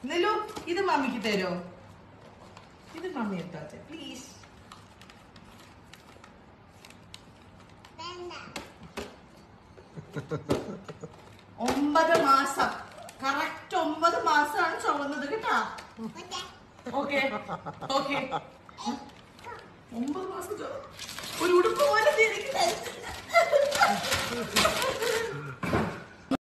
നിലു ഇത് മമ്മിക്ക് തരോ? ഇത് മമ്മി എടുത്താ പ്ലീസ്. ഒമ്പത് മാസം കറക്റ്റ് 9 മാസമാണ് ചുവന്നത് കേട്ടാ. ഓക്കെ ഓക്കെ 9 മാസം